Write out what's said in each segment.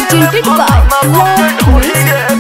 presented by Love Music.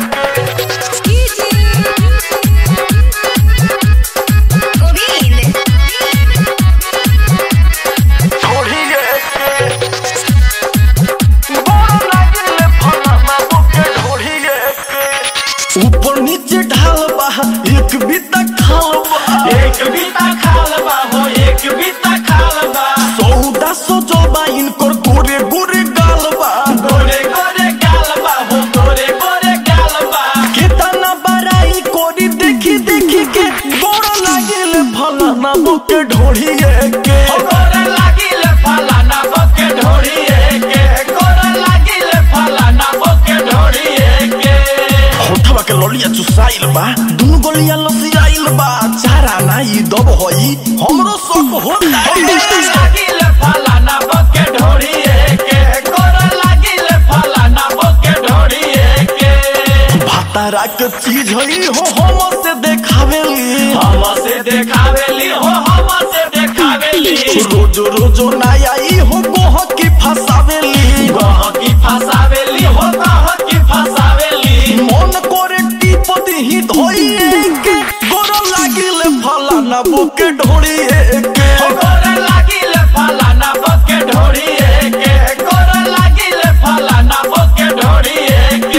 ऊपर नीचे ढाल बा एक बीता खाल बा एक बीता खाल बा हो एक बीता खाल बा सौदा सजल बा इनकर गोरे गोरे गाल बा गोरे गोरे गाल बा हो गोरे गोरे गाल बा केतना बड़ाई कोरी देखी देखी के गोड़ लागिल फलाना बोके ढोढ़िए के गोड़ लागिल फलाना बोके ढोढ़िए के गोड़ लागिल फलाना बोके ढोढ़िए के होठवा के ललिया चुसाइल बा दुनु गलिया लसियाइल बा चारा नाई दब होई हमरो शौक होता लागिल फलाना बोके ढोढ़िए के गोड़ लागिल फलाना बोके ढोढ़िए के भातारा के चीज हई हो हम से देखावेली हो हम से देखावेली रोज रोज नया ई हो गोह की फसावेली गोह की फसावेली हो गोह की फसावेली मन करे टीप ही धोइए के गोर लागिल फलाना बोके ढोड़िए के गोर लागिल फलाना बोके ढोड़िए के गोर लागिल फलाना बोके ढोड़िए के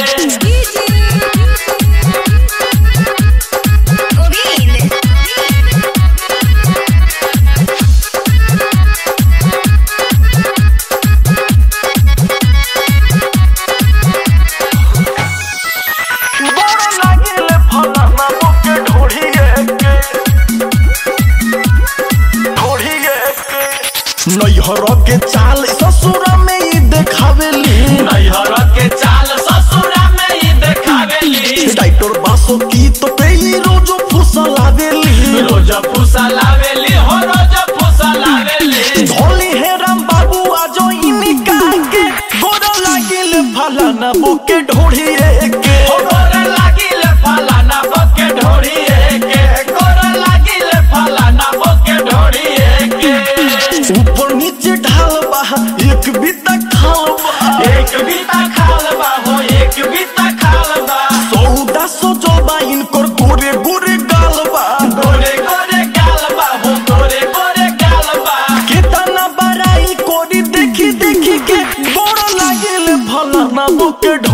नैहर के चाल ससुरा में ही देखावेली नैहर के चाल ससुरा में ही देखावेली डाइटर बासो की तो पे ही रोज फुसलावेली रोज फुसलावेली हो रोज फुसलावेली धोली है राम बाबू आजो इनिका के गोर लागिल फलाना बोके ढोढ़िए के गोर लागिल फलाना बोके ढोढ़िए के गोर लागिल फलाना बोके ढोढ़िए के ऊपर नीचे ढाल बा एक बीता खाल बा एक बीता खाल बा हो एक बीता खाल बा सौदा सजल बा इनकर गोरे गोरे गाल बा गोरे गोरे गाल बा हो गोरे गोरे गाल बा केतना बड़ाई कोरी देखी देखी के गोड़ लागिल फलाना बोके